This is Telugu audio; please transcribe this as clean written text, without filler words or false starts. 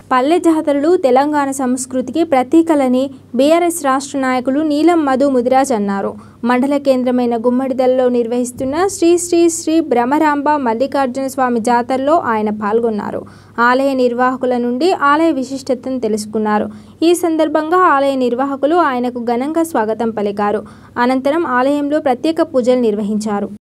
పల్లె జాతరలు తెలంగాణ సంస్కృతికి ప్రతీకలని బీఆర్ఎస్ రాష్ట్ర నాయకులు నీలం మధు ముదిరాజ్ అన్నారు. మండల కేంద్రమైన గుమ్మడిదలలో నిర్వహిస్తున్న శ్రీ శ్రీ శ్రీ భ్రమరాంబ మల్లికార్జున స్వామి జాతరలో ఆయన పాల్గొన్నారు. ఆలయ నిర్వాహకుల నుండి ఆలయ విశిష్టతను తెలుసుకున్నారు. ఈ సందర్భంగా ఆలయ నిర్వాహకులు ఆయనకు ఘనంగా స్వాగతం పలికారు. అనంతరం ఆలయంలో ప్రత్యేక పూజలు నిర్వహించారు.